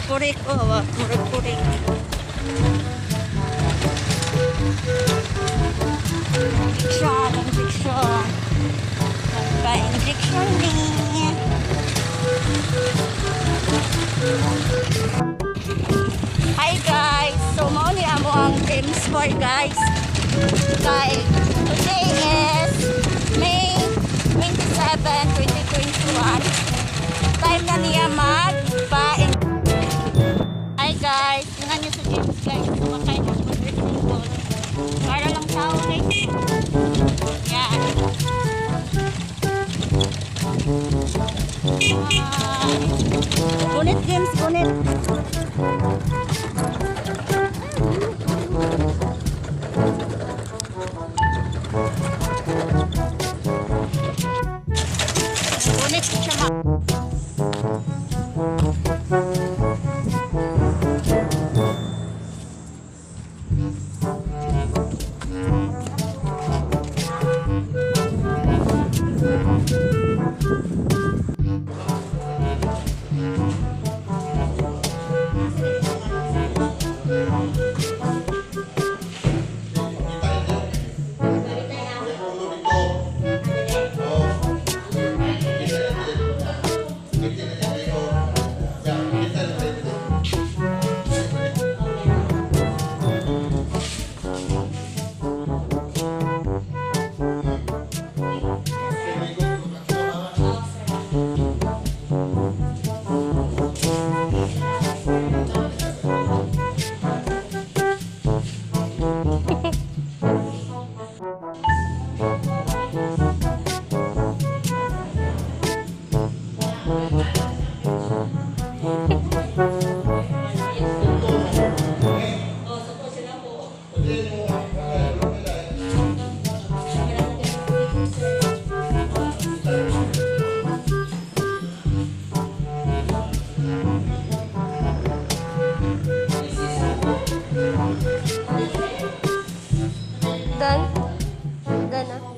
purik. Oh, purik-purik. Injection. Nagpa-injection din. Hi guys! So, mao ni amo ang James Boy guys. Kay today is May 27, 2021. Time na niya magpa-in. Hi guys! Tingnan nyo sa James guys. Kumakain ng football. Para lang sa ulit. Yan. Gunit James, gunit. Gunit siya ma. Done? Done na?